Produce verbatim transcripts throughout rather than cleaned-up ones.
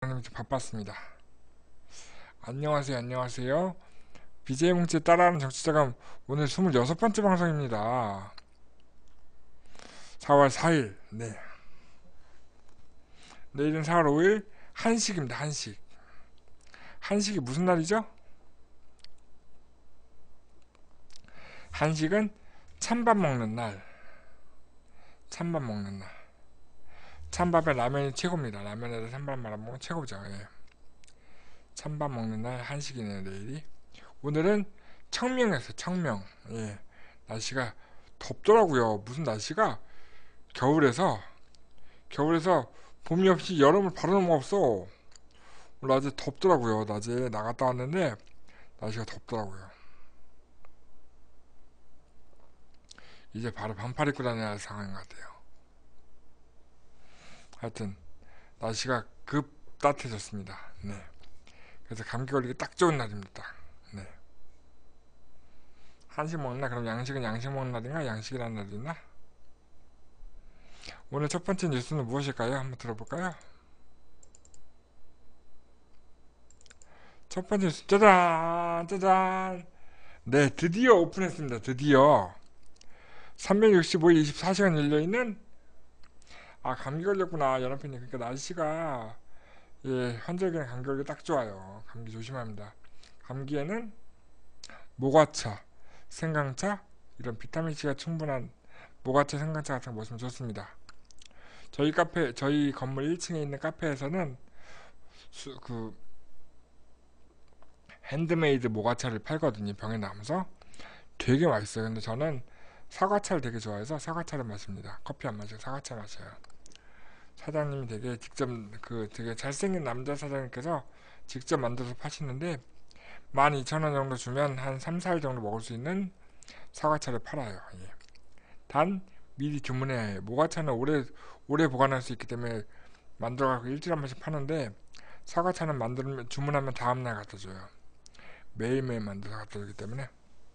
좀 바빴습니다. 안녕하세요, 안녕하세요. 비제이 뭉치 따라하는 정치자감 오늘 스물여섯 번째 방송입니다. 사월 사일, 네. 내일은 사월 오일, 한식입니다, 한식. 한식이 무슨 날이죠? 한식은 찬밥 먹는 날. 찬밥 먹는 날. 찬밥에 라면이 최고입니다. 라면에다 찬밥 말아먹으면 최고죠. 예. 찬밥 먹는 날 한식이네요, 내일이. 오늘은 청명이었어요, 청명. 예. 날씨가 덥더라고요. 무슨 날씨가 겨울에서 겨울에서 봄이 없이 여름을 바로 넘어갔어. 낮에 덥더라고요. 낮에 나갔다 왔는데 날씨가 덥더라고요. 이제 바로 반팔 입고 다녀야 할 상황인 것 같아요. 하여튼 날씨가 급 따뜻해졌습니다. 네. 그래서 감기 걸리기 딱 좋은 날입니다. 네. 한식 먹는 날, 그럼 양식은 양식 먹는 날인가? 양식이라는 날이 있나? 오늘 첫 번째 뉴스는 무엇일까요? 한번 들어볼까요? 첫 번째 뉴스, 짜잔! 짜잔! 네, 드디어 오픈했습니다. 드디어. 삼백육십오일 이십사 시간 열려있는, 아, 감기 걸렸구나, 연합회님. 그러니까 날씨가, 예, 환절기는 감기 걸리기 딱 좋아요. 감기 조심합니다. 감기에는 모과차, 생강차, 이런 비타민C가 충분한 모과차, 생강차 같은 거 먹으면 좋습니다. 저희 카페, 저희 건물 일 층에 있는 카페에서는 수, 그 핸드메이드 모과차를 팔거든요. 병에 담아서 되게 맛있어요. 근데 저는 사과차를 되게 좋아해서 사과차를 마십니다. 커피 안 마시고 사과차 마셔요. 사장님이 되게 직접 그 되게 잘생긴 남자 사장님께서 직접 만들어서 파시는데 만 이천 원 정도 주면 한 삼, 사일 정도 먹을 수 있는 사과차를 팔아요. 예. 단 미리 주문해야 해요. 모과차는 오래 오래 보관할 수 있기 때문에 만들어갖고 일주일에 한 번씩 파는데 사과차는 만들면 주문하면 다음날 갖다 줘요. 매일매일 만들어서 갖다 주기 때문에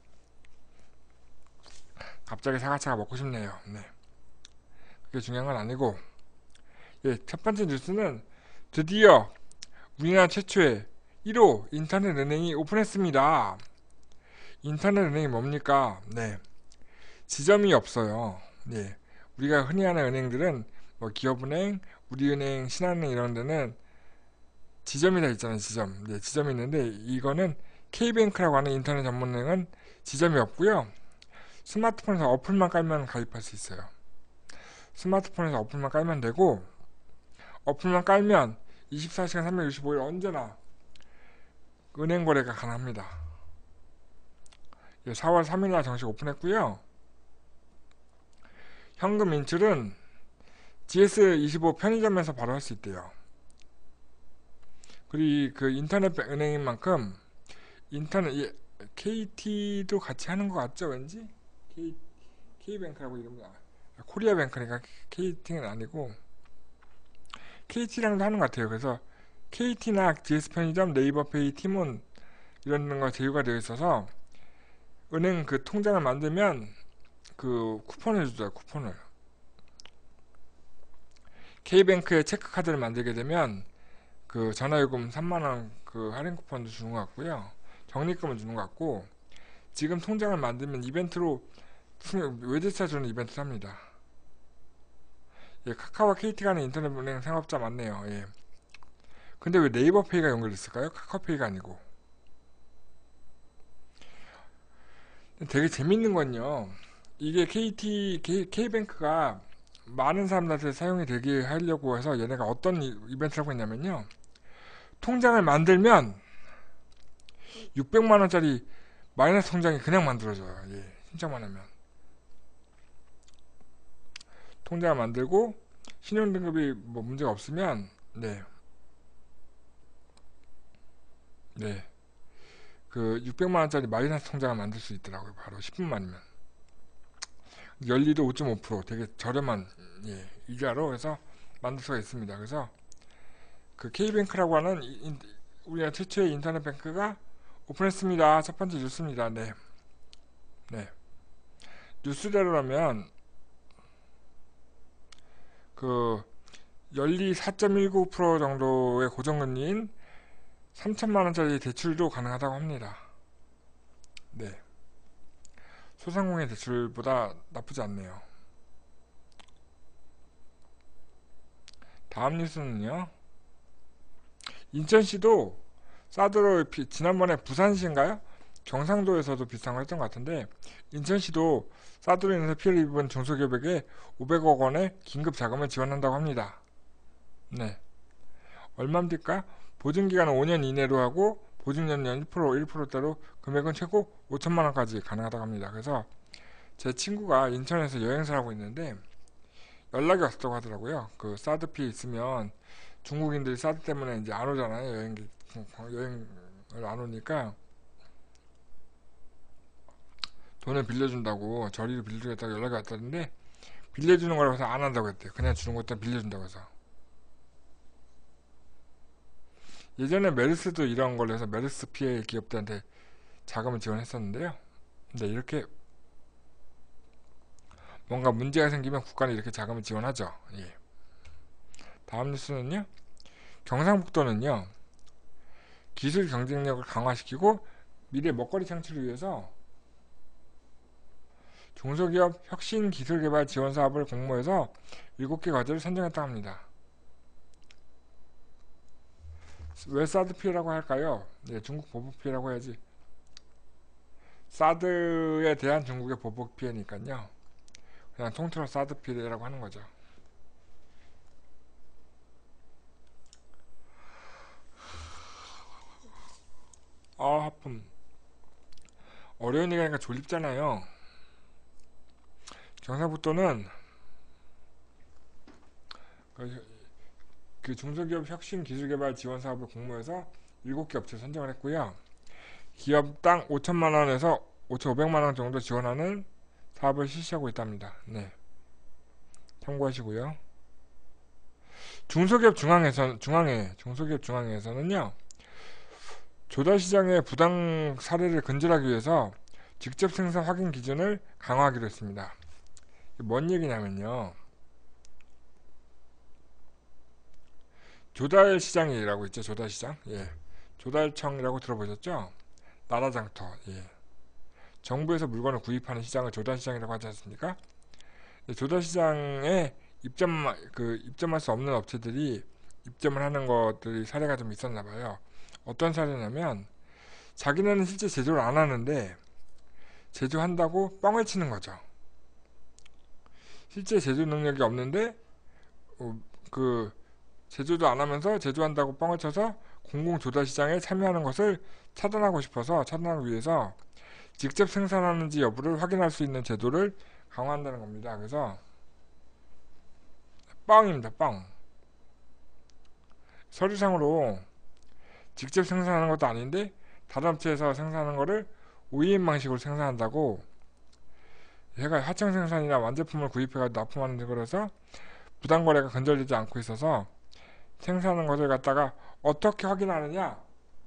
갑자기 사과차가 먹고 싶네요. 네. 그게 중요한 건 아니고, 예, 첫 번째 뉴스는 드디어 우리나라 최초의 일 호 인터넷 은행이 오픈했습니다. 인터넷 은행이 뭡니까? 네. 지점이 없어요. 네. 우리가 흔히 하는 은행들은 뭐 기업은행, 우리은행, 신한은행 이런 데는 지점이 다 있잖아요. 지점. 네, 지점이 있는데 이거는 K뱅크라고 하는 인터넷 전문은행은 지점이 없고요. 스마트폰에서 어플만 깔면 가입할 수 있어요. 스마트폰에서 어플만 깔면 되고 어플만 깔면 이십사 시간 삼백육십오일 언제나 은행 거래가 가능합니다. 사월 삼일날 정식 오픈했고요. 현금 인출은 지에스 이십오 편의점에서 바로 할 수 있대요. 그리고 그 인터넷 은행인 만큼 인터넷 케이티도 같이 하는 것 같죠, 왠지? K, K뱅크라고 이름이 아, 코리아뱅크니까 케이티는 아니고 케이티랑도 하는 것 같아요. 그래서 케이티나 지에스 편의점, 네이버페이, 티몬 이런 거 제휴가 되어 있어서 은행 그 통장을 만들면 그 쿠폰을 주죠. 쿠폰을. K뱅크에 체크카드를 만들게 되면 그 전화요금 삼만 원 그 할인 쿠폰도 주는 것 같고요. 적립금을 주는 것 같고 지금 통장을 만들면 이벤트로 외제차 주는 이벤트를 합니다. 예, 카카오와 케이티가 하는 인터넷 은행 상업자 맞네요. 예. 근데 왜 네이버페이가 연결됐을까요? 카카오페이가 아니고. 되게 재밌는 건요. 이게 케이티, K, K뱅크가 많은 사람들한테 사용이 되게 하려고 해서 얘네가 어떤 이벤트를 하고 있냐면요. 통장을 만들면 육백만 원짜리 마이너스 통장이 그냥 만들어져요. 예, 신청만 하면. 통장을 만들고 신용등급이 뭐 문제가 없으면 네. 네. 그 육백만 원짜리 마이너스 통장을 만들 수 있더라고요. 바로 십 분 만이면. 연리도 오 점 오 퍼센트 되게 저렴한 예, 이자로 해서 만들 수가 있습니다. 그래서 그 K뱅크라고 하는 인, 우리나라 최초의 인터넷 뱅크가 오픈했습니다. 첫 번째 뉴스입니다. 네. 네. 뉴스대로라면 그 연리 사 점 일구 퍼센트 정도의 고정금리인 삼천만 원짜리 대출도 가능하다고 합니다. 네. 소상공인 대출보다 나쁘지 않네요. 다음 뉴스는요. 인천시도 사드로 피, 지난번에 부산시인가요? 경상도에서도 비슷한 걸 했던 것 같은데 인천시도 사드로 인해서 피해를 입은 중소기업에게 오백억 원의 긴급 자금을 지원한다고 합니다. 네. 얼마입니까? 보증기간은 오 년 이내로 하고 보증연료 일 퍼센트 일 퍼센트대로 금액은 최고 오천만 원까지 가능하다고 합니다. 그래서 제 친구가 인천에서 여행사를 하고 있는데 연락이 왔다고 하더라고요. 그 사드 피해 있으면 중국인들이 사드 때문에 이제 안 오잖아요. 여행 여행을 안 오니까 돈을 빌려준다고 저리로 빌려주겠다고 연락이 왔다는데 빌려주는 거라고 해서 안 한다고 했대요. 그냥 주는 것도 빌려준다고 해서. 예전에 메르스도 이런 걸로 해서 메르스 피해 기업들한테 자금을 지원했었는데요. 근데 이렇게 뭔가 문제가 생기면 국가는 이렇게 자금을 지원하죠. 예. 다음 뉴스는요. 경상북도는요. 기술 경쟁력을 강화시키고 미래 먹거리 창출을 위해서 중소기업 혁신 기술개발 지원 사업을 공모해서 일곱 개 과제를 선정했다고 합니다. 왜 사드 피해라고 할까요? 예, 중국 보복 피해라고 해야지. 사드에 대한 중국의 보복 피해니까요. 그냥 통틀어 사드 피해라고 하는 거죠. 아, 하품. 어려운 얘기하니까 졸립잖아요. 경상북도는 그, 그 중소기업 혁신 기술개발 지원 사업을 공모해서 일곱 개 업체 선정을 했고요. 기업당 오천만 원에서 오천오백만 원 정도 지원하는 사업을 실시하고 있답니다. 네. 참고하시고요. 중소기업 중앙에서 중앙회 중소기업 중앙회에서는요. 조달시장의 부당 사례를 근절하기 위해서 직접 생산 확인 기준을 강화하기로 했습니다. 뭔 얘기냐면요. 조달시장이라고 있죠. 조달시장. 예. 조달청이라고 들어보셨죠? 나라장터. 예. 정부에서 물건을 구입하는 시장을 조달시장이라고 하지 않습니까? 조달시장에 입점, 그, 입점할 수 없는 업체들이 입점을 하는 것들이 사례가 좀 있었나 봐요. 어떤 사례냐면, 자기네는 실제 제조를 안 하는데, 제조한다고 뻥을 치는 거죠. 실제 제조 능력이 없는데, 어, 그, 제조도 안 하면서 제조한다고 뻥을 쳐서 공공조달시장에 참여하는 것을 차단하고 싶어서, 차단하기 위해서 직접 생산하는지 여부를 확인할 수 있는 제도를 강화한다는 겁니다. 그래서 뻥입니다. 뻥. 서류상으로 직접 생산하는 것도 아닌데 다른 업체에서 생산하는 거를 오이엠 방식으로 생산한다고 얘가 하청 생산이나 완제품을 구입해서 납품하는 거라서 부당거래가 근절되지 않고 있어서 생산하는 것을 갖다가 어떻게 확인하느냐.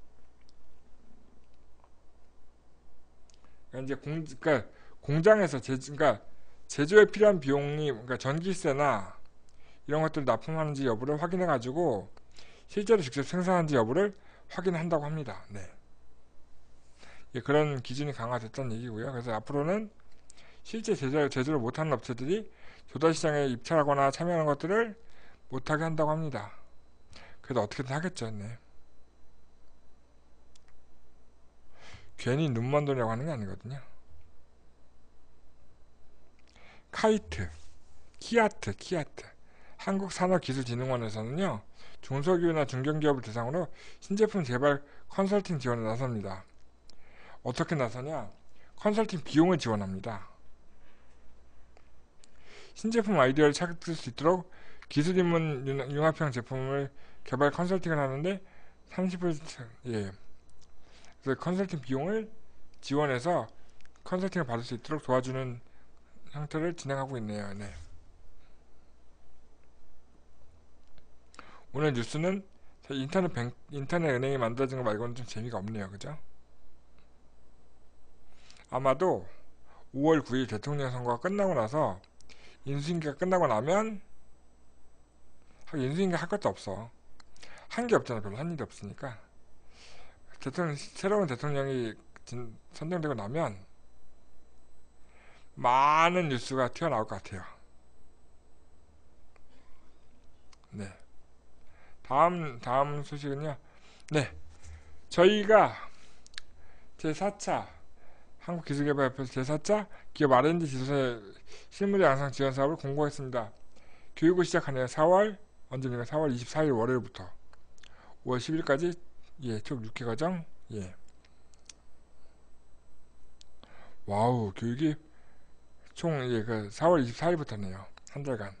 그러니까 이제 공, 그러니까 공장에서 제, 그러니까 제조에 필요한 비용이 그러니까 전기세나 이런 것들 납품하는지 여부를 확인해 가지고 실제로 직접 생산하는지 여부를 확인한다고 합니다. 네. 예, 그런 기준이 강화됐다는 얘기고요. 그래서 앞으로는 실제 제조, 제조를 못하는 업체들이 조달시장에 입찰하거나 참여하는 것들을 못하게 한다고 합니다. 그래도 어떻게든 하겠죠. 네. 괜히 눈먼 돈이라고 하는 게 아니거든요. 카이트, 키아트, 키아트. 한국산업기술진흥원에서는요. 중소기업이나 중견기업을 대상으로 신제품 개발 컨설팅 지원에 나섭니다. 어떻게 나서냐? 컨설팅 비용을 지원합니다. 신제품 아이디어를 찾을 수 있도록 기술인문 융합형 제품을 개발 컨설팅을 하는데 삼십 퍼센트 예. 그래서 컨설팅 비용을 지원해서 컨설팅을 받을 수 있도록 도와주는 형태를 진행하고 있네요. 네. 오늘 뉴스는 인터넷, 뱅, 인터넷 은행이 만들어진 거 말고는 좀 재미가 없네요. 그죠? 아마도 오월 구일 대통령 선거가 끝나고 나서 인수인계가 끝나고 나면 인수인계 할 것도 없어. 한 게 없잖아. 별로 한 일이 없으니까. 대통령, 새로운 대통령이 진, 선정되고 나면 많은 뉴스가 튀어나올 것 같아요. 네. 다음, 다음 소식은요. 네. 저희가 제사 차 한국기술개발협회에서 제사 차 기업 알 앤 디 지도사 실무자 양성 지원 사업을 공고했습니다. 교육을 시작하네요. 사월, 언제입니까? 사월 이십사일 월요일부터 오월 십일까지, 예, 총 육 회 과정, 예. 와우, 교육이 총, 예, 그, 사월 이십사일부터네요. 한 달간.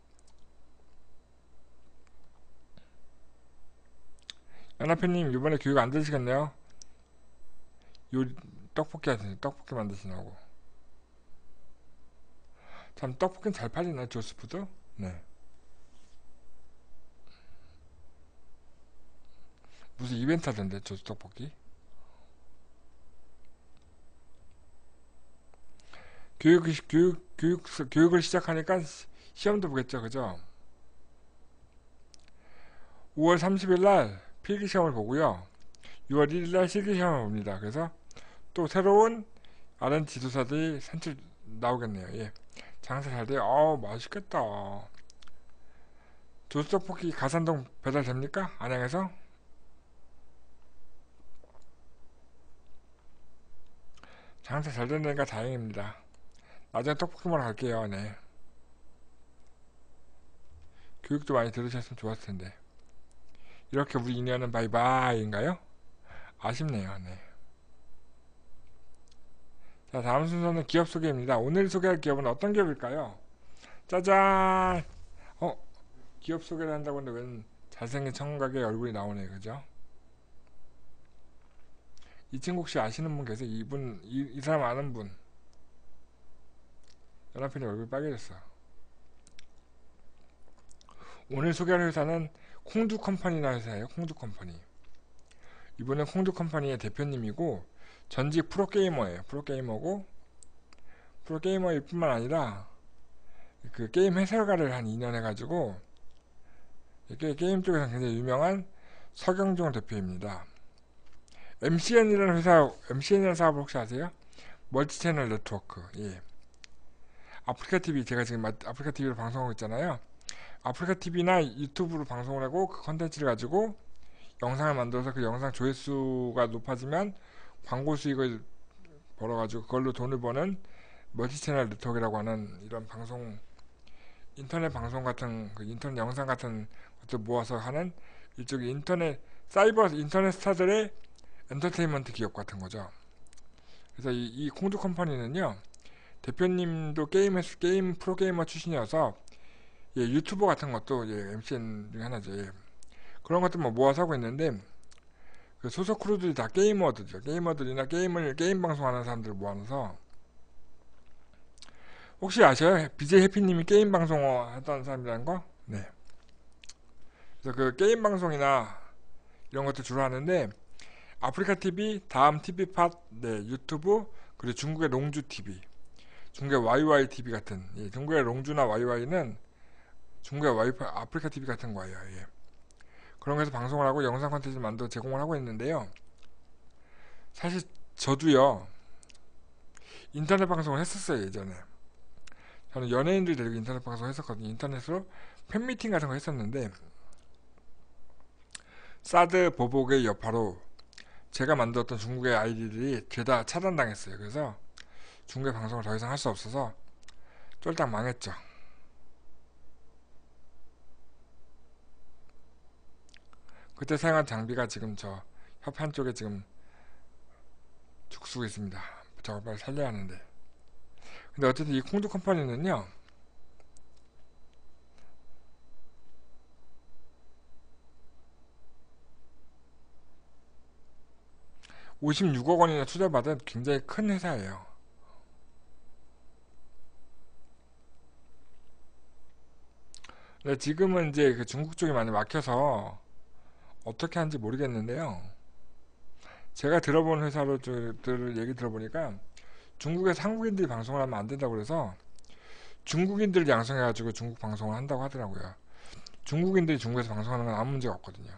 연합회님, 이번에 교육 안 들으시겠네요? 요리, 떡볶이 하시네. 떡볶이 만드시라고. 참, 떡볶이는 잘 팔리나요? 조스푸드? 네. 무슨 이벤트 하던데, 조스 떡볶이? 교육, 교육, 교육, 교육을 시작하니까 시- 시험도 보겠죠, 그죠? 오월 삼십일 날 필기 시험을 보고요. 유월 일일 날 실기 시험을 봅니다. 그래서 또 새로운 알 앤 디 지도사들이 산출 나오겠네요. 예. 장사 잘 돼요. 어우, 맛있겠다. 조스떡볶이 가산동 배달됩니까? 안양에서? 장사 잘 된다니까 다행입니다. 나중에 떡볶이 먹으러 갈게요. 네. 교육도 많이 들으셨으면 좋았을 텐데. 이렇게 우리 인연은 바이바이인가요? 아쉽네요. 네. 자, 다음 순서는 기업 소개입니다. 오늘 소개할 기업은 어떤 기업일까요? 짜잔! 어, 기업 소개를 한다고 하는데 웬 잘생긴 청각의 얼굴이 나오네, 그죠? 이 친구 혹시 아시는 분 계세요? 이분, 이, 이 사람 아는 분. 연합회님 얼굴 빨개졌어. 오늘 소개할 회사는 콩두컴퍼니라는 회사예요. 콩두컴퍼니. 이분은 콩두컴퍼니의 대표님이고 전직 프로게이머예요. 프로게이머고 프로게이머일 뿐만 아니라 그 게임 해설가를 한 이 년 해가지고 게, 게임 쪽에서 굉장히 유명한 서경종 대표입니다. 엠씨엔이라는 회사, 엠씨엔이라는 사업을 혹시 아세요? 멀티채널 네트워크. 예. 아프리카티비, 제가 지금 아프리카티비로 방송하고 있잖아요. 아프리카티비나 유튜브로 방송을 하고 그 컨텐츠를 가지고 영상을 만들어서 그 영상 조회수가 높아지면 광고 수익을 벌어가지고 그걸로 돈을 버는 멀티채널 네트워크라고 하는 이런 방송, 인터넷 방송 같은, 그 인터넷 영상 같은 것들 모아서 하는 일종의 인터넷, 사이버 인터넷 스타들의 엔터테인먼트 기업 같은 거죠. 그래서 이, 이 콩두 컴퍼니는요, 대표님도 게임, 게임 프로게이머 출신이어서 예, 유튜버 같은 것도 예, 엠씨엔 중에 하나죠. 예. 그런 것들 뭐 모아서 하고 있는데 그 소속 크루들이 다 게이머들이죠. 게이머들이나 게임을 게임 방송하는 사람들을 모아서 혹시 아셔요? 비제이 해피님이 게임 방송 하던 사람이라는 거? 네. 그래서 그 게임 방송이나 이런 것들 주로 하는데 아프리카 티비, 다음 티비팟, 네, 유튜브, 그리고 중국의 롱주 티비, 중국의 와이와이 티비 같은, 예, 중국의 롱주나 와이와이는 중국의 와이파이, 아프리카 티비 같은 거예요. 예. 그런 거에서 방송을 하고 영상 콘텐츠를 만들어 제공을 하고 있는데요. 사실 저도요, 인터넷 방송을 했었어요, 예전에. 저는 연예인들 데리고 인터넷 방송을 했었거든요. 인터넷으로 팬미팅 같은 거 했었는데, 사드 보복의 여파로 제가 만들었던 중국의 아이디들이 죄다 차단당했어요. 그래서 중국의 방송을 더 이상 할 수 없어서 쫄딱 망했죠. 그때 사용한 장비가 지금 저 협회 한쪽에 지금 죽쓰고 있습니다. 저걸 빨리 살려야 하는데. 근데 어쨌든 이 콩두 컴퍼니는요, 오십육억 원이나 투자받은 굉장히 큰 회사예요. 근데 지금은 이제 그 중국 쪽이 많이 막혀서 어떻게 하는지 모르겠는데요. 제가 들어본 회사로들 얘기 들어보니까 중국에서 한국인들이 방송을 하면 안 된다고 그래서 중국인들을 양성해가지고 중국 방송을 한다고 하더라고요. 중국인들이 중국에서 방송하는 건 아무 문제가 없거든요.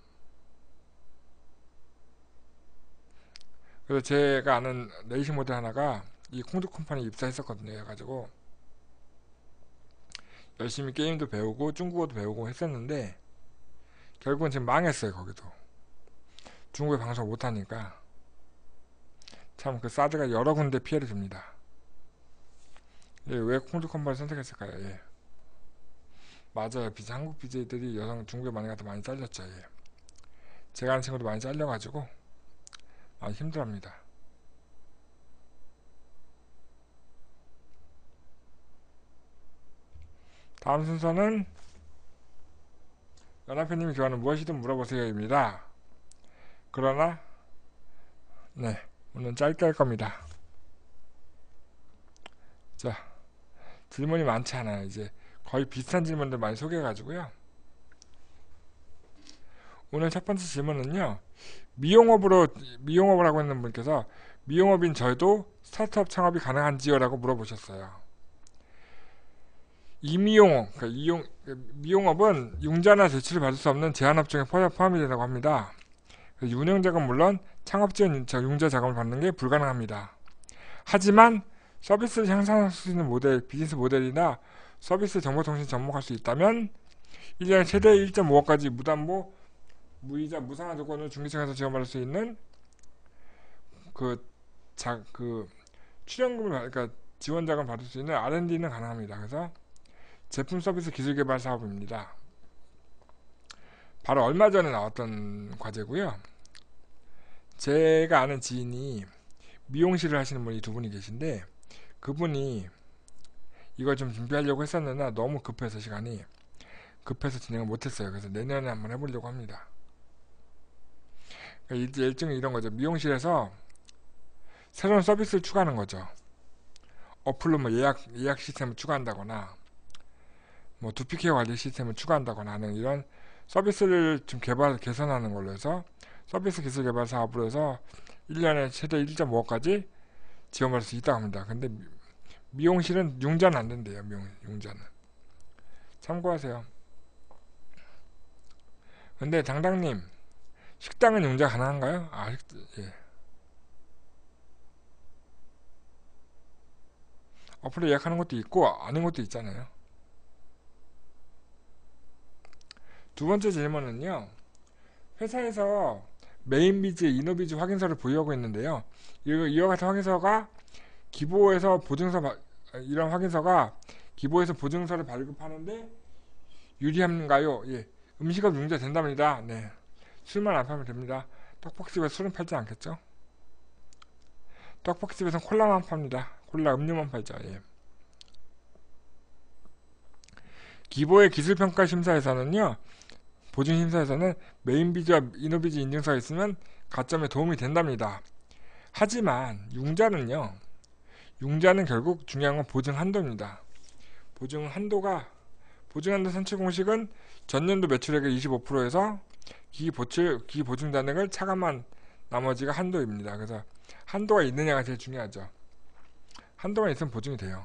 그래서 제가 아는 레이싱 모델 하나가 이 콩두 컴퍼니에 입사했었거든요. 그래가지고 열심히 게임도 배우고 중국어도 배우고 했었는데 결국은 지금 망했어요. 거기도 중국에 방송 못하니까. 참 그 사드가 여러 군데 피해를 줍니다. 예, 왜 콩두 컴퍼니 선택했을까요? 예. 맞아요. 비제, 한국 비제이들이 여성 중국에 많이 가서 많이 잘렸죠. 예. 제가 아는 친구도 많이 잘려가지고 많이 힘들어합니다. 다음 순서는 연합회님이 좋아하는 무엇이든 물어보세요입니다. 그러나 네, 오늘 짧게 할 겁니다. 자, 질문이 많지 않아요. 이제 거의 비슷한 질문들 많이 소개해가지고요. 오늘 첫 번째 질문은요. 미용업으로 미용업을 하고 있는 분께서 미용업인 저희도 스타트업 창업이 가능한지요? 라고 물어보셨어요. 이미용업, 그러니까 이용, 미용업은 융자나 대출을 받을 수 없는 제한업종에 포함이 된다고 합니다. 운영자금 물론 창업지원 융자 자금을 받는 게 불가능합니다. 하지만 서비스를 향상할 수 있는 모델, 비즈니스 모델이나 서비스 정보통신 접목할 수 있다면 일 년에 최대 일 점 오억까지 무담보, 무이자, 무상한 조건으로 중개청에서 지원받을 수 있는 그, 자, 그 출연금을, 그러니까 지원 자금을 받을 수 있는 알 앤 디는 가능합니다. 그래서 제품 서비스 기술 개발 사업입니다. 바로 얼마 전에 나왔던 과제고요. 제가 아는 지인이 미용실을 하시는 분이 두 분이 계신데 그분이 이걸 좀 준비하려고 했었는데 너무 급해서 시간이 급해서 진행을 못했어요. 그래서 내년에 한번 해보려고 합니다. 그러니까 일종의 이런 거죠. 미용실에서 새로운 서비스를 추가하는 거죠. 어플로 뭐 예약, 예약 시스템을 추가한다거나 뭐 두피케어 관리 시스템을 추가한다거나 하는 이런 서비스를 좀 개발, 개선하는 걸로 해서 서비스 기술 개발 사업으로 해서 일 년에 최대 일 점 오억까지 지원받을 수 있다고 합니다. 근데 미용실은 융자는 안 된대요. 미용, 융자는. 참고하세요. 근데 당당님, 식당은 융자 가능한가요? 아, 예. 어플로 예약하는 것도 있고 아닌 것도 있잖아요. 두 번째 질문은요. 회사에서 메인비즈, 이노비즈 확인서를 보유하고 있는데요. 이와 같은 확인서가 기보에서 보증서, 이런 확인서가 기보에서 보증서를 발급하는데 유리한가요? 예. 음식업 융자 된답니다. 네. 술만 안 팔면 됩니다. 떡볶이집에서 술은 팔지 않겠죠? 떡볶이집에서는 콜라만 팝니다. 콜라 음료만 팔죠. 예. 기보의 기술평가 심사에서는요. 보증심사에서는 메인비즈와 이노비즈 인증서가 있으면 가점에 도움이 된답니다. 하지만 융자는요. 융자는 결국 중요한 건 보증 한도입니다. 보증 한도가 보증 한도 산출 공식은 전년도 매출액의 이십오 퍼센트에서 기보출, 기보증 잔액을 차감한 나머지가 한도입니다. 그래서 한도가 있느냐가 제일 중요하죠. 한도가 있으면 보증이 돼요.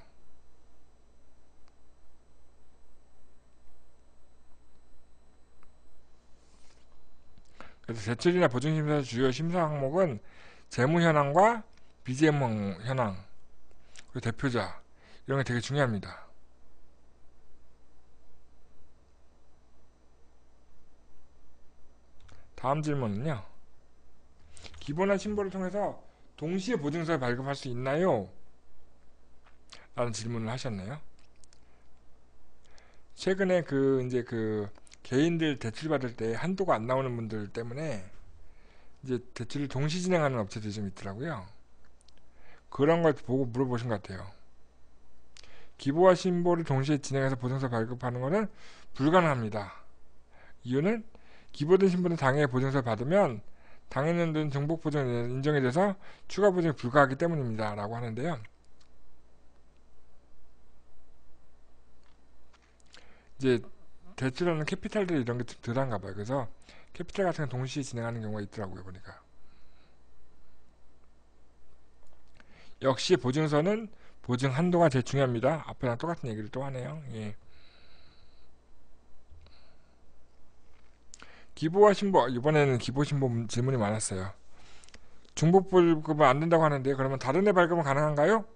그래서 대출이나 보증심사의 주요 심사 항목은 재무 현황과 비재무 현황, 그리고 대표자 이런 게 되게 중요합니다. 다음 질문은요. 기본화 신보를 통해서 동시에 보증서를 발급할 수 있나요? 라는 질문을 하셨네요. 최근에 그 이제 그 개인들 대출 받을 때 한도가 안 나오는 분들 때문에 이제 대출을 동시 진행하는 업체들이 좀 있더라고요. 그런 걸 보고 물어보신 것 같아요. 기보와 신보를 동시에 진행해서 보증서 발급하는 것은 불가능합니다. 이유는 기보든 신보든 당해 보증서를 받으면 당해년도는 정복 보증 인정이 돼서 추가 보증이 불가하기 때문입니다. 라고 하는데요. 이제 대출하는 캐피탈들이 이런 게 덜한가 봐요. 그래서 캐피탈 같은 거 동시에 진행하는 경우가 있더라고요. 보니까. 역시 보증서는 보증 한도가 제일 중요합니다. 앞에랑 똑같은 얘기를 또 하네요. 예. 기부와 신고, 이번에는 기부 신고 질문이 많았어요. 중복 발급은 안 된다고 하는데 그러면 다른 애 발급은 가능한가요?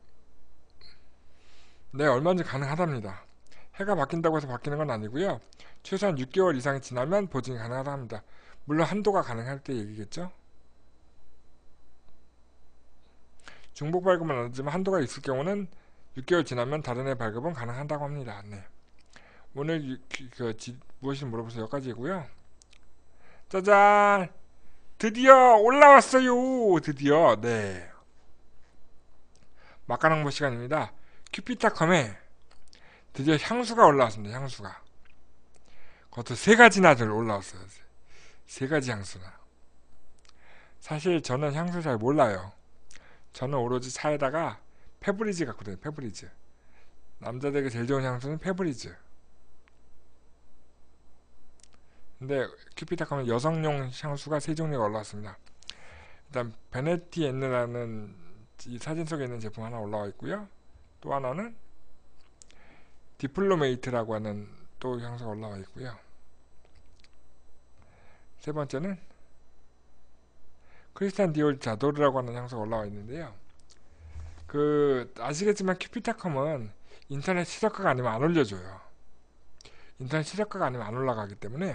네, 얼마든지 가능하답니다. 해가 바뀐다고 해서 바뀌는 건 아니고요. 최소한 육 개월 이상이 지나면 보증이 가능하다 합니다. 물론 한도가 가능할 때 얘기겠죠? 중복 발급은 안 되지만 한도가 있을 경우는 육 개월 지나면 다른 애 발급은 가능하다고 합니다. 네. 오늘 유, 그, 지, 무엇이 물어보세요? 여기까지고요. 짜잔! 드디어 올라왔어요! 드디어, 네. 막간홍보 시간입니다. 큐피타컴에 드디어 향수가 올라왔습니다. 향수가. 그것도 세 가지나 들 올라왔어요. 세 가지 향수나. 사실 저는 향수 잘 몰라요. 저는 오로지 차에다가 페브리즈 갖고 다녀요. 페브리즈. 남자들에게 제일 좋은 향수는 페브리즈. 근데 큐피타컴은 여성용 향수가 세 종류가 올라왔습니다. 일단 베네티 엔느라는 이 사진 속에 있는 제품 하나 올라와 있고요. 또 하나는 디플로메이트라고 하는 또 향수가 올라와 있고요. 세 번째는 크리스탄 디올 자도르라고 하는 향수가 올라와 있는데요. 그 아시겠지만 큐피타컴은 인터넷 최저가가 아니면 안 올려줘요. 인터넷 최저가가 아니면 안 올라가기 때문에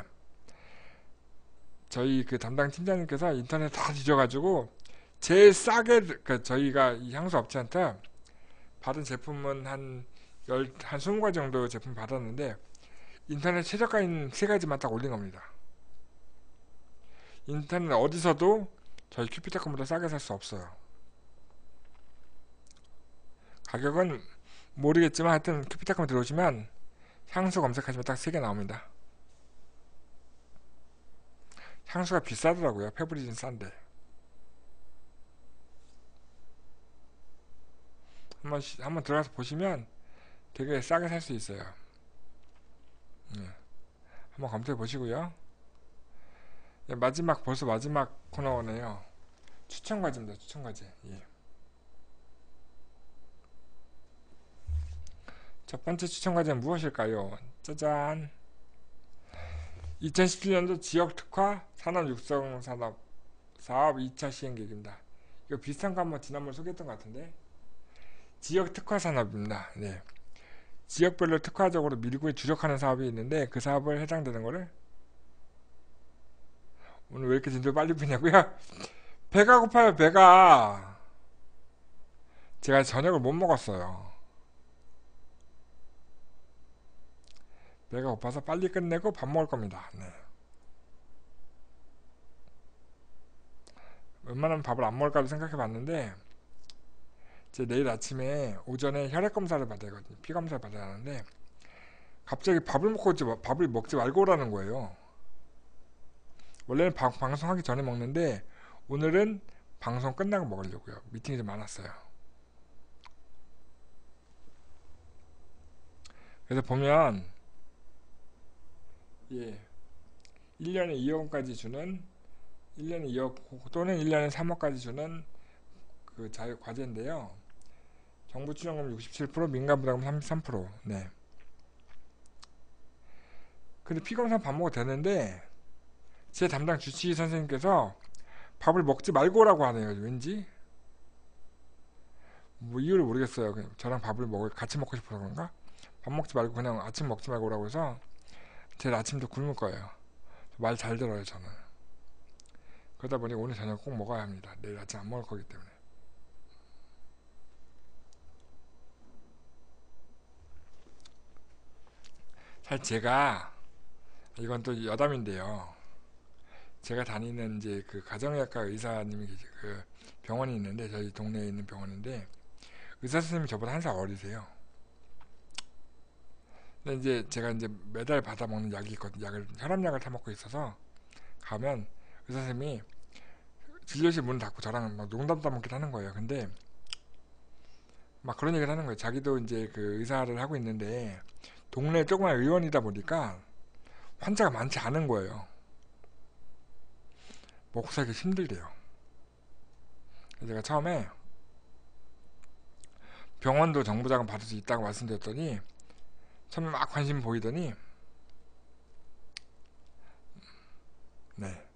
저희 그 담당 팀장님께서 인터넷 다 뒤져가지고 제일 싸게, 그 저희가 이 향수 업체한테 받은 제품은 한 열, 한 스무 가지 정도 제품 받았는데 인터넷 최저가인 세 가지만 딱 올린 겁니다. 인터넷 어디서도 저희 큐피타컴보다 싸게 살 수 없어요. 가격은 모르겠지만 하여튼 큐피타컴 들어오시면 향수 검색하시면 딱 세 개 나옵니다. 향수가 비싸더라고요. 페브리즈는 싼데. 한번 한번 들어가서 보시면 되게 싸게 살 수 있어요. 네. 한번 검색해 보시고요. 네, 마지막 벌써 마지막 코너네요. 추천과제입니다. 추천과제. 예. 첫 번째 추천과제는 무엇일까요? 짜잔. 이천십칠 년도 지역특화 산업육성산업 사업 이 차 시행계획입니다. 이거 비슷한 거 한번 지난번에 소개했던 것 같은데 지역특화 산업입니다. 네. 지역별로 특화적으로 밀고에 주력하는 사업이 있는데 그 사업을 해당되는 거를 오늘 왜 이렇게 진도 빨리 피냐고요? 배가 고파요. 배가 제가 저녁을 못 먹었어요. 배가 고파서 빨리 끝내고 밥 먹을 겁니다. 네. 웬만하면 밥을 안 먹을까도 생각해 봤는데 제 내일 아침에 오전에 혈액 검사를 받아야 하거든요. 피 검사를 받아야 하는데 갑자기 밥을 먹고 밥을 먹지 말고 오라는 거예요. 원래는 방, 방송하기 전에 먹는데 오늘은 방송 끝나고 먹으려고요. 미팅이 좀 많았어요. 그래서 보면 예, 일 년에 이억 원까지 주는 일 년에 이억 또는 일 년에 삼억까지 주는 그 자유 과제인데요. 정부 출연금 육십칠 퍼센트, 민간 부담금 삼십삼 퍼센트. 네. 근데 피검사 밥 먹어도 되는데 제 담당 주치의 선생님께서 밥을 먹지 말고 오라고 하네요. 왠지 뭐 이유를 모르겠어요. 그냥 저랑 밥을 먹을 같이 먹고 싶어서 그런가? 밥 먹지 말고 그냥 아침 먹지 말고 오라고 해서 제일 아침도 굶을 거예요. 말 잘 들어요 저는. 그러다 보니 오늘 저녁 꼭 먹어야 합니다. 내일 아침 안 먹을 거기 때문에. 사실 제가 이건 또 여담인데요. 제가 다니는 이제 그 가정의학과 의사님이 계시 그 병원이 있는데 저희 동네에 있는 병원인데 의사 선생님이 저보다 한 살 어리세요. 근데 이제 제가 이제 매달 받아 먹는 약이 있거든요. 약을 혈압약을 타 먹고 있어서 가면 의사 선생님이 진료실 문 닫고 저랑 막 농담 따먹기도 하는 거예요. 근데 막 그런 얘기를 하는 거예요. 자기도 이제 그 의사를 하고 있는데 동네 조그만 의원이다 보니까 환자가 많지 않은 거예요. 먹고 살기 힘들대요. 제가 처음에 병원도 정부 자금 받을 수 있다고 말씀드렸더니 처음에 막 관심 보이더니 네.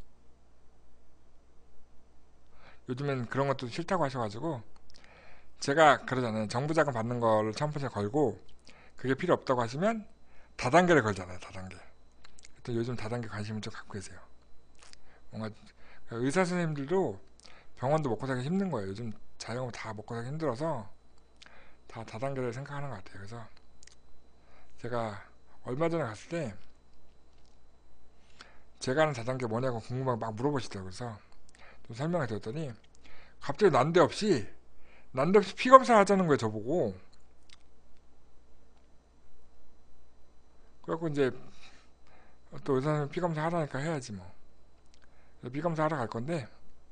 요즘엔 그런 것도 싫다고 하셔가지고 제가 그러잖아요. 정부 자금 받는 거를 천 퍼센트 걸고 그게 필요 없다고 하시면 다단계를 걸잖아요. 다단계. 또 요즘 다단계 관심을 좀 갖고 계세요. 뭔가 의사 선생님들도 병원도 먹고 살기 힘든 거예요. 요즘 자영업 다 먹고 살기 힘들어서 다 다단계를 생각하는 것 같아요. 그래서 제가 얼마 전에 갔을 때 제가 하는 다단계 뭐냐고 궁금하고 막 물어보시더라고요. 그래서 좀 설명을 드렸더니 갑자기 난데없이 난데없이 피 검사 하자는 거예요. 저보고. 그래갖고 이제 또 의사 선생님 피 검사 하라니까 해야지 뭐. 피 검사 하러 갈 건데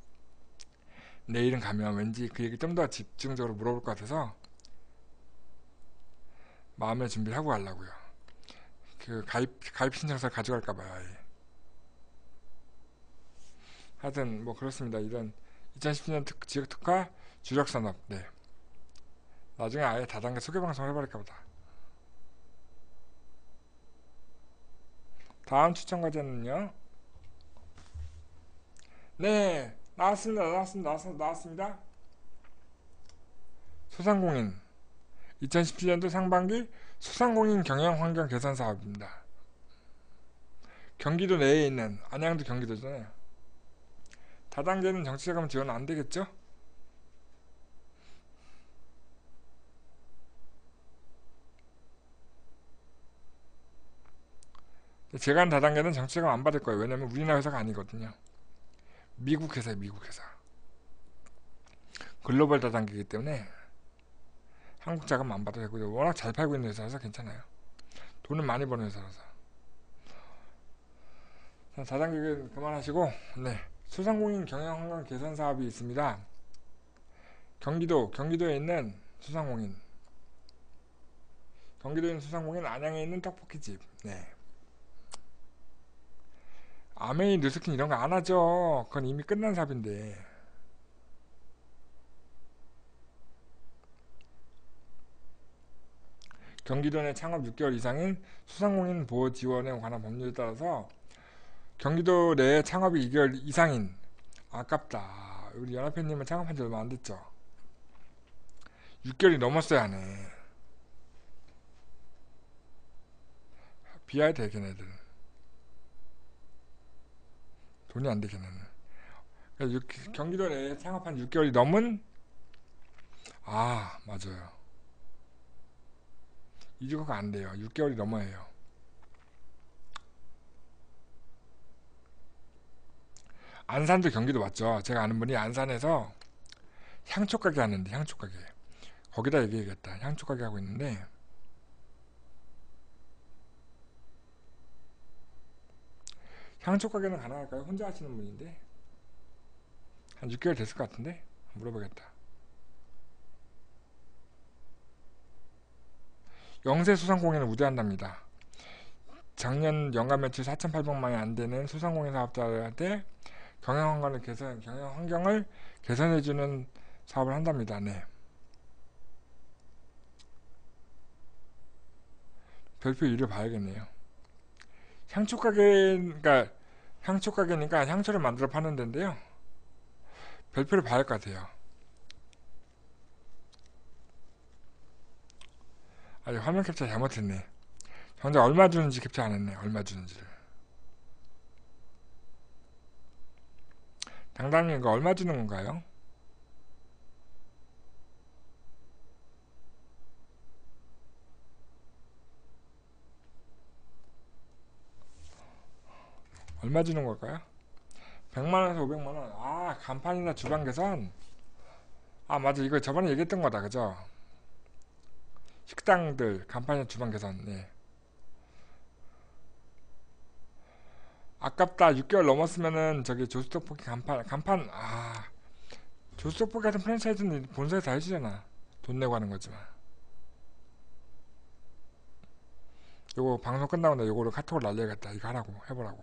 내일은 가면 왠지 그 얘기 좀 더 집중적으로 물어볼 것 같아서 마음의 준비를 하고 가려고요. 그 가입 가입 신청서 가져갈까 봐요. 아예. 하여튼 뭐 그렇습니다. 이런 이천십칠 년 특, 지역 특화 주력 산업. 네. 나중에 아예 다단계 소개 방송 해버릴까 보다. 다음 추천 과제는요. 네. 나왔습니다. 나왔습니다. 나왔, 나왔습니다. 소상공인 이천십칠 년도 상반기 소상공인 경영 환경 개선 사업입니다. 경기도 내에 있는 안양도 경기도잖아요. 다단계는 정치자금 지원 안 되겠죠? 제가 한 다단계는 정치자금 안 받을 거예요. 왜냐면 우리나라 회사가 아니거든요. 미국 회사예요. 미국 회사. 글로벌 다단계이기 때문에 한국 자금 안 받아도 되고 워낙 잘 팔고 있는 회사라서 괜찮아요. 돈은 많이 버는 회사라서. 다단계는 그만하시고 네. 소상공인 경영 환경 개선 사업이 있습니다. 경기도 경기도에 있는 소상공인 경기도에 있는 소상공인 안양에 있는 떡볶이집. 네. 아메이 뉴스킨 이런 거 안 하죠. 그건 이미 끝난 사업인데. 경기도 내 창업 육 개월 이상인 소상공인 보호 지원에 관한 법률에 따라서 경기도 내 창업이 이 개월 이상인 아깝다. 우리 연합회님은 창업한 지 얼마 안 됐죠. 육 개월이 넘었어야 하네. 비아야 돼 걔네들. 돈이 안 돼 걔네는. 그러니까 경기도 내에 창업한 육 개월이 넘은 아 맞아요. 이주거가 안 돼요. 육 개월이 넘어야 해요. 안산도 경기도 맞죠. 제가 아는 분이 안산에서 향초 가게 하는데 향초 가게. 거기다 얘기해야겠다. 향초 가게 하고 있는데 향초 가게는 가능할까요? 혼자 하시는 분인데 한 육 개월 됐을 것 같은데 물어보겠다. 영세 소상공인을 우대한답니다. 작년 연간 매출 사천팔백만이 안 되는 소상공인 사업자들한테 경영 환경을 개선, 경영 환경을 개선해주는 사업을 한답니다. 네. 별표 일을 봐야겠네요. 향초 가게, 그러니까 향초 가게니까 향초를 만들어 파는 데인데요. 별표를 봐야 할 것 같아요. 아, 화면 캡처 잘못했네. 정작 얼마 주는지 캡처 안 했네. 얼마 주는지를. 당당히 이거 얼마 주는 건가요? 얼마 주는 걸까요? 백만 원에서 오백만 원. 아, 간판이나 주방 개선? 아, 맞아. 이거 저번에 얘기했던 거다. 그죠? 식당들, 간판이나 주방 개선. 네. 아깝다. 육 개월 넘었으면은 저기 조수떡볶이 간판, 간판, 아, 조수떡볶이 같은 프랜차이즈는 본사에서 다 해주잖아. 돈 내고 하는 거지만. 요거 방송 끝나고 나 요거를 카톡으로 날려야겠다. 이거 하라고. 해보라고.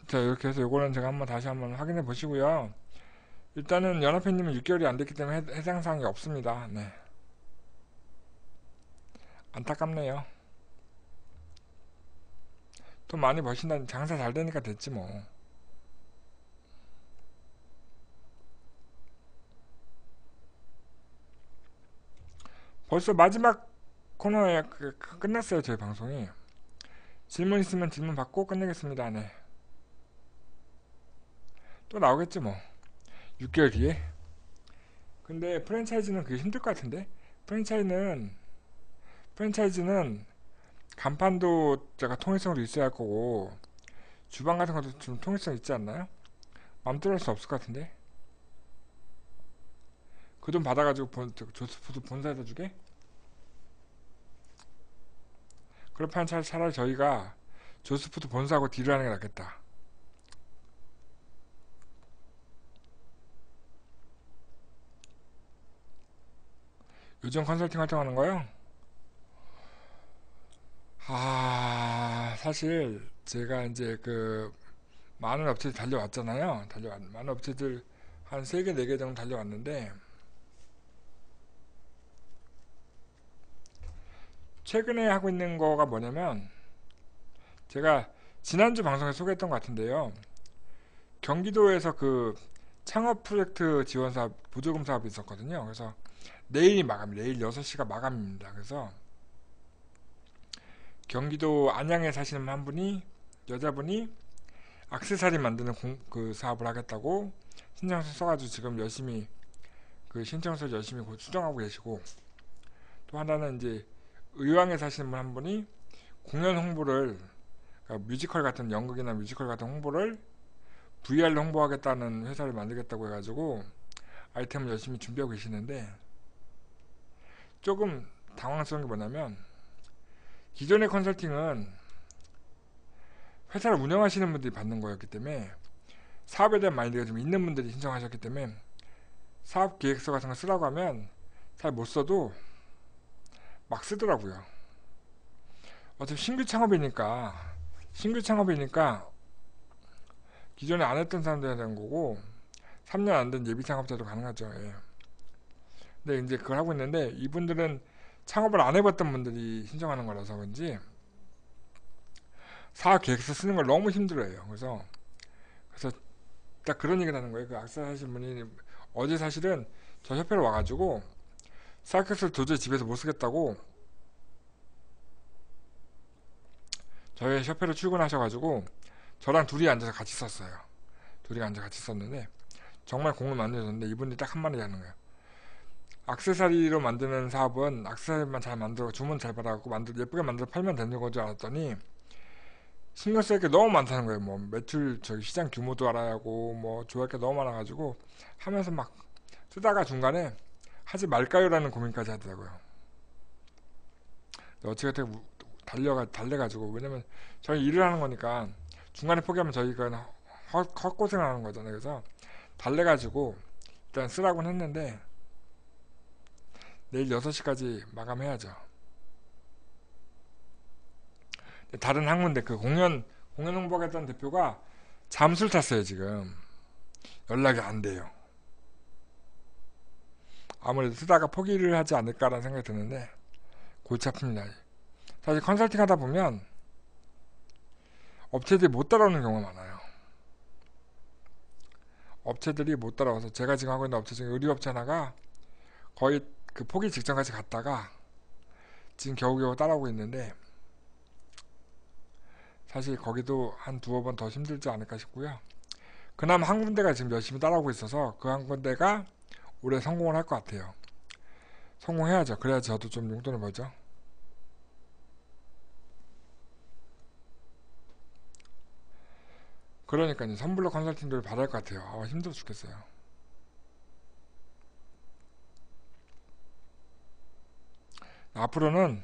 자, 이렇게 해서 요거는 제가 한번 다시 한번 확인해 보시고요. 일단은 연합회님은 육 개월이 안 됐기 때문에 해, 해당 사항이 없습니다. 네. 안타깝네요. 돈 많이 버신다니 장사 잘 되니까 됐지 뭐. 벌써 마지막 코너에 그- 그- 끝났어요. 저희 방송이. 질문 있으면 질문 받고 끝내겠습니다. 네. 또 나오겠지 뭐. 육 개월 뒤에. 근데 프랜차이즈는 그게 힘들 것 같은데. 프랜차이즈는 프랜차이즈는 간판도 제가 통일성도 있어야 할 거고 주방 같은 것도 좀 통일성 있지 않나요? 맘대로 할 수 없을 것 같은데. 그 돈 받아가지고 본, 조스푸드 본사에다 주게? 그럴 바엔 차라리, 차라리 저희가 조스푸드 본사하고 딜을 하는 게 낫겠다. 요즘 컨설팅 활동하는 거요? 아, 사실 제가 이제 그 많은 업체들 달려왔잖아요. 달려왔, 많은 업체들 한 세 개, 네 개 정도 달려왔는데 최근에 하고 있는 거가 뭐냐면 제가 지난주 방송에 소개했던 것 같은데요. 경기도에서 그 창업 프로젝트 지원 사업, 보조금 사업이 있었거든요. 그래서 내일이 마감, 내일 여섯 시가 마감입니다. 그래서 경기도 안양에 사시는 한 분이, 여자분이 액세서리 만드는 공, 그 사업을 하겠다고 신청서 써가지고 지금 열심히 그 신청서 열심히 수정하고 계시고, 또 하나는 이제 의왕에 사시는 분 한 분이 공연 홍보를, 그러니까 뮤지컬 같은 연극이나 뮤지컬 같은 홍보를 브이알로 홍보하겠다는 회사를 만들겠다고 해가지고 아이템을 열심히 준비하고 계시는데, 조금 당황스러운 게 뭐냐면 기존의 컨설팅은 회사를 운영하시는 분들이 받는 거였기 때문에 사업에 대한 마인드가 좀 있는 분들이 신청하셨기 때문에 사업 계획서 같은 거 쓰라고 하면 잘 못 써도 막 쓰더라고요. 어차피 신규 창업이니까 신규 창업이니까 기존에 안 했던 사람들에 대한 거고 삼 년 안 된 예비 창업자도 가능하죠. 예. 근데 이제 그걸 하고 있는데 이분들은 창업을 안 해봤던 분들이 신청하는 거라서 그런지 사업 계획서 쓰는 걸 너무 힘들어해요. 그래서 그래서 딱 그런 얘기를 하는 거예요. 그 악사 하신 분이 어제 사실은 저 협회로 와가지고 사업 계획서를 도저히 집에서 못 쓰겠다고 저희 협회로 출근하셔가지고 저랑 둘이 앉아서 같이 썼어요. 둘이 앉아 같이 썼는데 정말 공을 많이 내줬는데 이분이 딱 한마디 하는 거예요. 액세서리로 만드는 사업은 액세서리만 잘 만들어 주문 잘 받아갖고 만들 예쁘게 만들어 팔면 되는 거줄 알았더니 신경 쓸 게 너무 많다는 거예요. 뭐 매출 저기 시장 규모도 알아야 하고 뭐 조회할 게 너무 많아가지고 하면서 막 쓰다가 중간에 하지 말까요라는 고민까지 하더라고요. 어찌됐든 달려가 달래가지고 왜냐면 저희 일을 하는 거니까 중간에 포기하면 저희가 헛, 헛고생을 하는 거잖아요. 그래서 달래가지고 일단 쓰라고는 했는데 내일 여섯 시까지 마감해야죠. 다른 항문대 그 공연 공연 홍보하겠다는 대표가 잠수를 탔어요. 지금 연락이 안 돼요. 아무래도 쓰다가 포기를 하지 않을까라는 생각이 드는데 골치 아픕니다. 사실 컨설팅 하다 보면 업체들이 못 따라오는 경우가 많아요. 업체들이 못 따라와서 제가 지금 하고 있는 업체 중에 의류업체 하나가 거의 그 포기 직전까지 갔다가 지금 겨우겨우 따라오고 있는데 사실 거기도 한 두어 번 더 힘들지 않을까 싶고요. 그나마 한 군데가 지금 열심히 따라오고 있어서 그 한 군데가 올해 성공을 할 것 같아요. 성공해야죠. 그래야 저도 좀 용돈을 벌죠. 그러니까 이제 선불로 컨설팅들을 받을 것 같아요. 아, 힘들어 죽겠어요. 앞으로는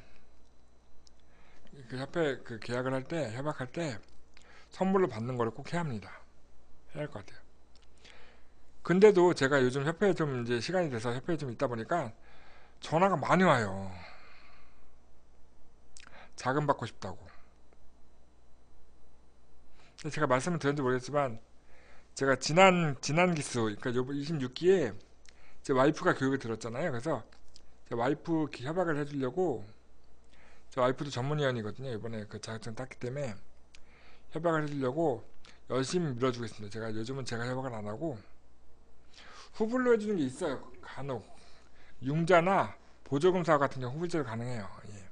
그 협회 그 계약을 할 때 협약할 때 선물로 받는 거를 꼭 해야 합니다. 해야 할 것 같아요. 근데도 제가 요즘 협회에 좀 이제 시간이 돼서 협회에 좀 있다 보니까 전화가 많이 와요. 자금 받고 싶다고. 제가 말씀을 드렸는지 모르겠지만 제가 지난 지난 기수 그러니까 요번 이십육 기에 제 와이프가 교육을 들었잖아요. 그래서 제 와이프 협약을 해주려고 제 와이프도 전문위원이거든요. 이번에 그 자격증 땄기 때문에 협약을 해주려고 열심히 밀어주겠습니다. 제가 요즘은 제가 협약을 안 하고 후불로 해주는 게 있어요. 간혹 융자나 보조금사 같은 경우 후불제로 가능해요. 예.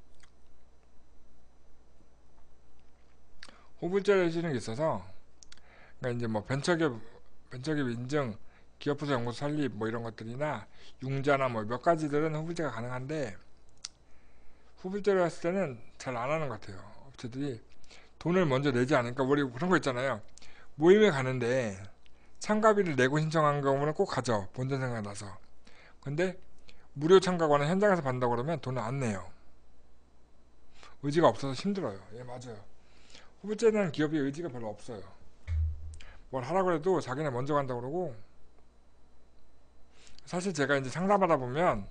후불제를 해주는 게 있어서 그러니까 이제 뭐 벤처기업 벤처기업 인증 기업부서 연구소 설립 뭐 이런 것들이나 융자나 뭐 몇 가지들은 후불제가 가능한데 후불제로 했을 때는 잘 안 하는 것 같아요. 업체들이 돈을 먼저 내지 않으니까 우리 그런 거 있잖아요. 모임에 가는데 참가비를 내고 신청한 경우는 꼭 가죠. 본전 생각나서. 근데 무료 참가관은 현장에서 받는다고 그러면 돈을 안 내요. 의지가 없어서 힘들어요. 예, 맞아요. 후불제는 기업이 의지가 별로 없어요. 뭘 하라고 해도 자기네 먼저 간다고 그러고 사실 제가 이제 상담하다 보면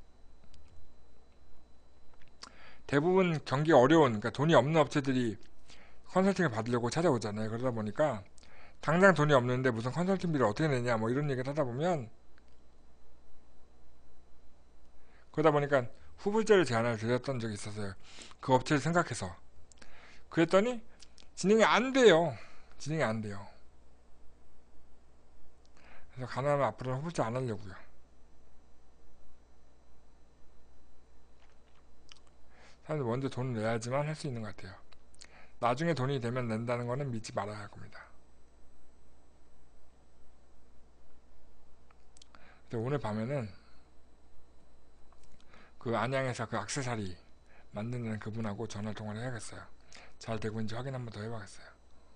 대부분 경기 어려운 그러니까 돈이 없는 업체들이 컨설팅을 받으려고 찾아오잖아요. 그러다 보니까 당장 돈이 없는데 무슨 컨설팅비를 어떻게 내냐 뭐 이런 얘기를 하다 보면 그러다 보니까 후불제를 제안을 드렸던 적이 있었어요. 그 업체를 생각해서 그랬더니 진행이 안 돼요. 진행이 안 돼요. 그래서 가능하면 앞으로는 후불제 안 하려고요. 사람들 먼저 돈을 내야지만 할 수 있는 것 같아요. 나중에 돈이 되면 낸다는 거는 믿지 말아야 할 겁니다. 오늘 밤에는 그 안양에서 그 액세서리 만드는 그분하고 전화 통화를 해야겠어요. 잘 되고 있는지 확인 한번 더 해봐야겠어요.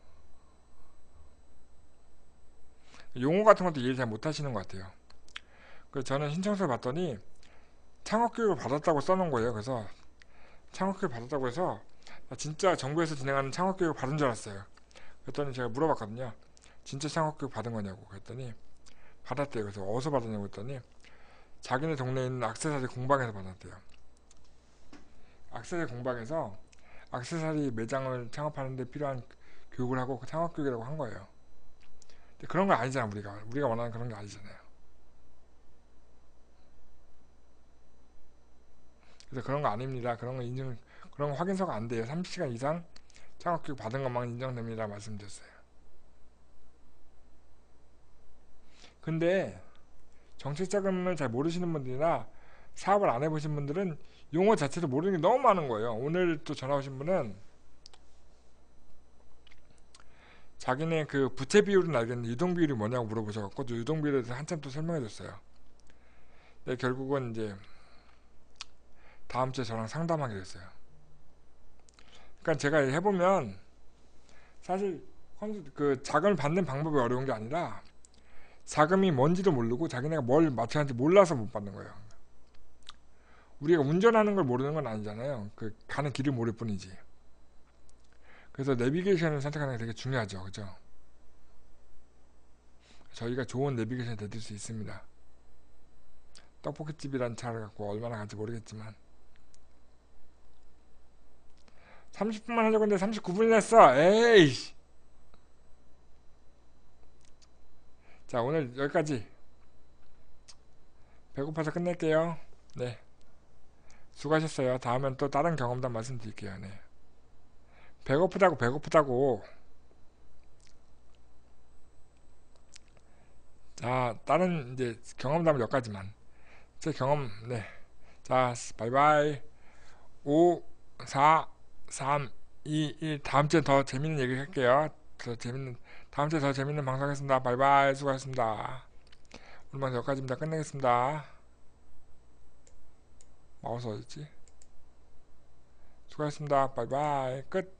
용어 같은 것도 이해 잘 못하시는 것 같아요. 그래서 저는 신청서를 봤더니 창업교육을 받았다고 써놓은 거예요. 그래서 창업교육 받았다고 해서 진짜 정부에서 진행하는 창업교육 받은 줄 알았어요. 그랬더니 제가 물어봤거든요. 진짜 창업교육 받은 거냐고. 그랬더니 받았대요. 그래서 어디서 받았냐고 했더니 자기네 동네에 있는 액세서리 공방에서 받았대요. 액세서리 공방에서 액세서리 매장을 창업하는데 필요한 교육을 하고 그 창업교육이라고 한 거예요. 근데 그런 거 아니잖아. 우리가 우리가 원하는 그런 게 아니잖아요. 그래서 그런 거 아닙니다. 그런 거 인증 그런 거 확인서가 안 돼요. 삼십 시간 이상 창업교육 받은 것만 인정됩니다. 말씀드렸어요. 근데 정책자금을 잘 모르시는 분들이나 사업을 안 해보신 분들은 용어 자체도 모르는 게 너무 많은 거예요. 오늘 또 전화 오신 분은 자기네 그 부채 비율은 알겠는데 유동 비율이 뭐냐고 물어보셔갖고 유동 비율에 대해서 한참 또 설명해줬어요. 근데 결국은 이제 다음 주에 저랑 상담하기로 했어요. 그러니까 제가 해보면 사실 그 자금을 받는 방법이 어려운 게 아니라 자금이 뭔지도 모르고 자기네가 뭘 맞춰야 하는지 몰라서 못 받는 거예요. 우리가 운전하는 걸 모르는 건 아니잖아요. 그 가는 길을 모를 뿐이지. 그래서 내비게이션을 선택하는 게 되게 중요하죠. 그죠? 저희가 좋은 내비게이션을 내줄 수 있습니다. 떡볶이집이란 차를 갖고 얼마나 갈지 모르겠지만 삼십 분만 하려고 했는데 삼십구 분이나 했어. 에이씨. 자, 오늘 여기까지. 배고파서 끝낼게요. 네. 수고하셨어요. 다음엔 또 다른 경험담 말씀드릴게요. 네. 배고프다고 배고프다고. 자, 다른 이제 경험담은 여기까지만. 제 경험, 네. 자, 바이바이. 오, 사, 삼, 이, 일. 다음 주에 더 재밌는 얘기 할게요. 더 재밌는, 다음 주에 더 재밌는 방송 하겠습니다. 바이바이. 수고하셨습니다. 오늘만 여기까지입니다. 끝내겠습니다. 마우스 어딨지? 수고하셨습니다. 바이바이. 끝.